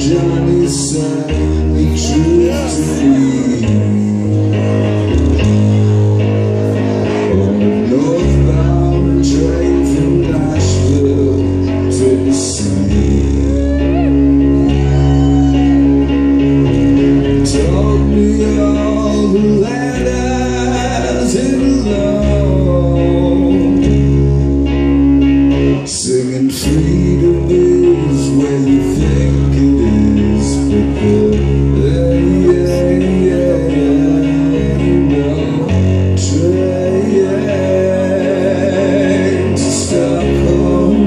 Johnny said the truth to me. On a northbound train from Nashville, Tennessee, told me all the letters in love, singing freedom is where you think it is, but train to Stokholm.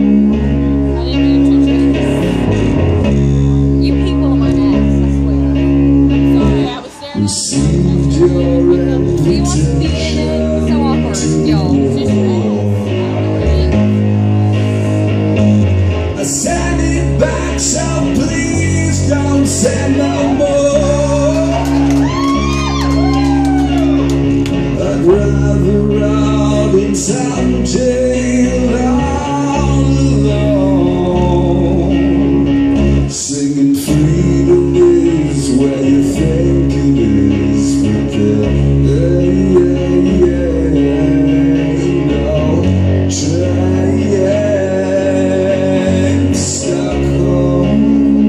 You people are my ass, I swear. Sorry, I was staring. Received your invitation so awkward, y'all. I sent it back, so please don't send no more. I'd rather rot in some jail all alone, singing freedom is where you think it is, but there ain't no train to Stockholm.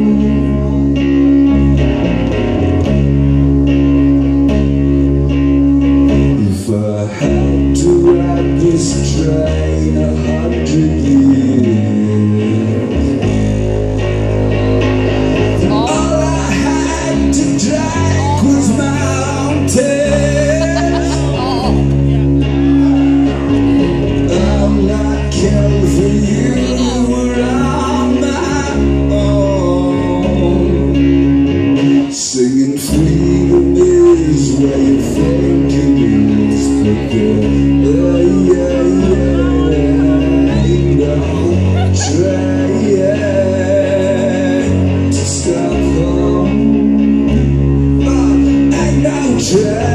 If I had to ride this train 100 years, all I had to drink was my own tears. I'm not caring for you, we're on my own, singing freedom is where you think it is, but there ain't no train to Stockholm. Ain't no train.